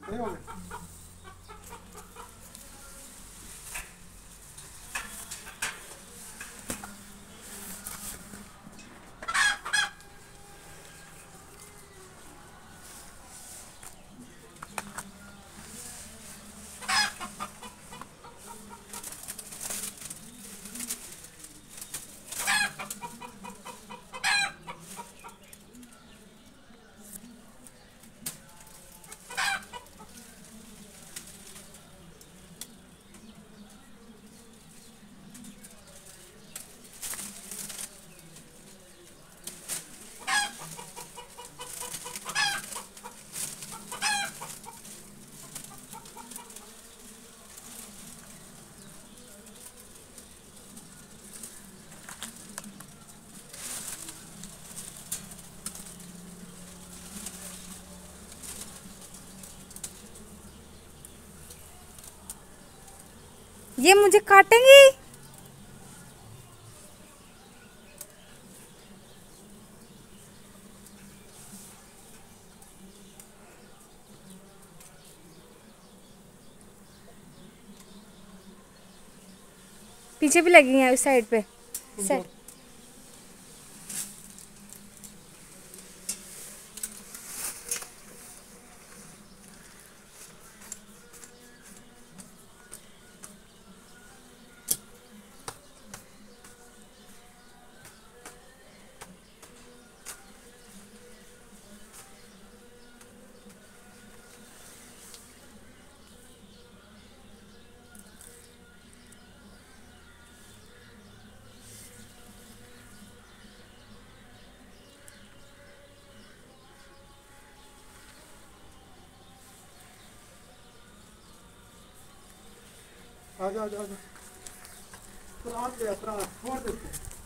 नहीं हो गया। ये मुझे काटेंगी। पीछे भी लगी हैं उस साइड पे। साइड आजा आजा आजा। प्राण ले प्राण छोड़ दे।